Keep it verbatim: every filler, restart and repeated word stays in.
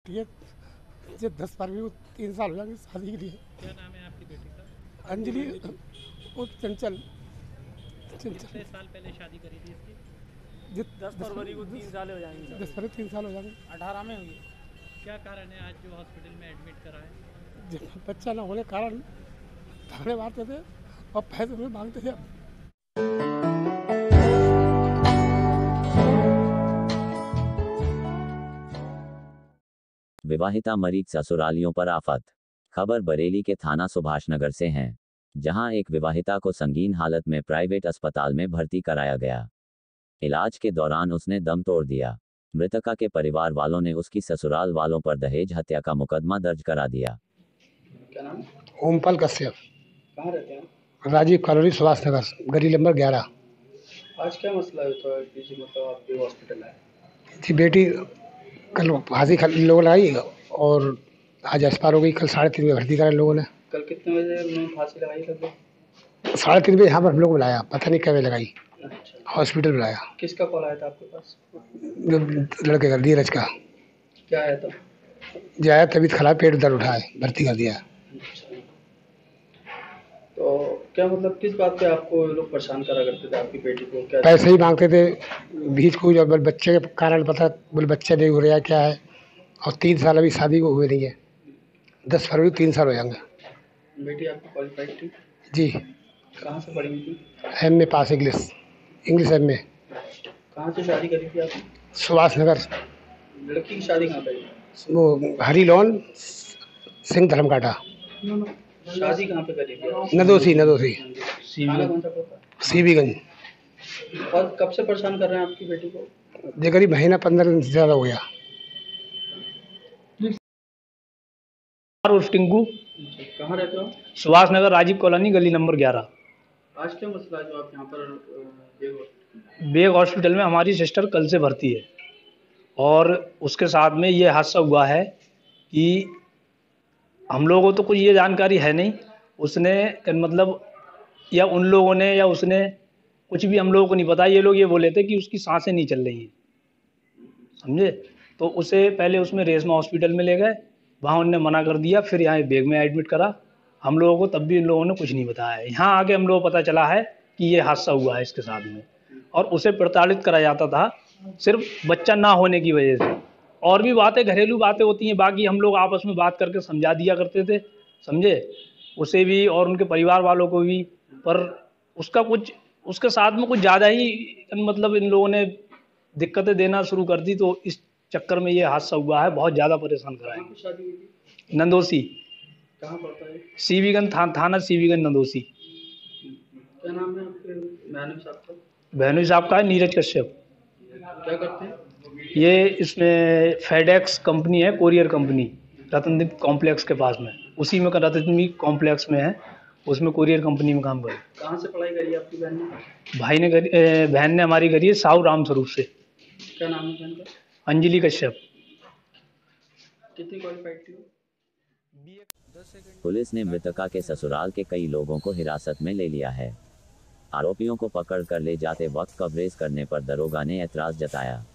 ये ये दस बारहवीं को तीन साल हो जाएंगे शादी के लिए। क्या नाम है आपकी बेटी का? अंजलि और चंचल। कितने साल पहले शादी करी थी इसकी? जित- दस फरवरी को तीन साल हो जाएंगे। दस फरवरी तीन साल हो जाएंगे। अठारह में हुई। क्या कारण है आज जो हॉस्पिटल में एडमिट कराए? जब बच्चा न होने के कारण धरने मारते थे और पैसे भी मांगते थे। विवाहिता मरीज ससुरालियों पर आफत। खबर बरेली के थाना सुभाष नगर से है, जहां एक विवाहिता को संगीन हालत में प्राइवेट अस्पताल में भर्ती कराया गया। इलाज के दौरान उसने दम तोड़ दिया। मृतका के परिवार वालों ने उसकी ससुराल वालों पर दहेज हत्या का मुकदमा दर्ज करा दिया। क्या नाम? ओमपाल कश्यप, कहाँ रहते हैं? राजीव कॉलोनी सुभाष नगर, गली नंबर ग्यारह। आज क्या मसला है तो किसी मतलब आपके हॉस्पिटल आए? थी बेटी कल फांसी खा लोग लगाई और आज एक्सपायर हो गई। कल साढ़े तीन बजे भर्ती करा लोगों ने। कल कितने बजे उन्होंने फांसी लगाई लगभग? साढ़े तीन बजे यहाँ पर हम लोग बुलाया, पता नहीं कब लगाई। अच्छा, हॉस्पिटल बुलाया, किसका कॉल आया था आपके पास? जो लड़के का धीरज का। क्या आया था? जाया तबीयत खराब, पेट दर्द उठाए, भर्ती कर दिया। अच्छा, तो क्या मतलब किस बात पे आपको लोग परेशान करा करते थे आपकी बेटी को? क्या पैसे ही मांगते थे बीच को, जब बच्चे के कारण पता बोले बच्चे नहीं हो रहा क्या है। और तीन साल अभी शादी को हुए नहीं है। दस फरवरी तीन साल हो जाएंगे। बेटी आपकी क्वालिफाइड थी? जी, कहाँ से पढ़ी हुई थी? M A pass, English English M A. कहाँ से शादी करी थी आपने? सुभाष नगर। लड़की की शादी कहाँ पे? वो हरी लॉन सिंह धर्मकाटा। शादी कहाँ पे करी थी? नदोसी नदोसी थाना कौन सा पड़ता? सीबीगंज। और कब से परेशान कर रहे हैं आपकी बेटी को? ये करीब महीना पंद्रह दिन से ज़्यादा हो गया। उर्फ टिंकू, कहाँ रहते हो? सुभाष नगर राजीव कॉलोनी, गली नंबर ग्यारह। आज क्या मसला है जो आप यहाँ पर अ, देखो? बेग हॉस्पिटल में हमारी सिस्टर कल से भर्ती है और उसके साथ में ये हादसा हुआ है कि हम लोगों को तो कोई ये जानकारी है नहीं। उसने मतलब या उन लोगों ने या उसने कुछ भी हम लोगों को नहीं पता। ये लोग ये बोले थे कि उसकी सांसें नहीं चल रही हैं, समझे। तो उसे पहले उसमें रेशमा हॉस्पिटल में ले गए, वहाँ उन्होंने मना कर दिया। फिर यहाँ बेग में एडमिट करा हम लोगों को, तब भी इन लोगों ने कुछ नहीं बताया है। यहाँ आके हम लोगों को पता चला है कि ये हादसा हुआ है इसके साथ में, और उसे प्रताड़ित करा जाता था सिर्फ बच्चा ना होने की वजह से। और भी बातें, घरेलू बातें होती हैं, बाकी हम लोग आपस में बात करके समझा दिया करते थे, समझे, उसे भी और उनके परिवार वालों को भी। पर उसका कुछ उसके साथ में कुछ ज़्यादा ही मतलब इन लोगों ने दिक्कतें देना शुरू कर दी, तो इस चक्कर में ये हादसा हुआ है। बहुत ज़्यादा परेशान कराया। कहाँ पे शादी हुई थी? नंदोसी, कहाँ पड़ता है? सीबीगंज था, थाना सीबीगंज नंदोसी। क्या नाम है आपके मैडम साहब का? बहनोई साहब का है नीरज कश्यप। क्या करते हैं? ये इसमें फेडेक्स कंपनी है, कोरियर कंपनी, रतनदीप कॉम्प्लेक्स के पास में, उसी में रतनदीप कॉम्प्लेक्स में है, उसमें कोरियर कंपनी में काम करे। कहाँ से पढ़ाई करी है आपकी बहन ने? भाई ने करी, ए, बहन ने हमारी करी है साहू राम स्वरूप से। क्या नाम है बहन का? अंजलि कश्यप। कितनी क्वालिफाइड थी? पुलिस ने मृतका के ससुराल के कई लोगों को हिरासत में ले लिया है। आरोपियों को पकड़ कर ले जाते वक्त कवरेज करने पर दरोगा ने ऐतराज जताया।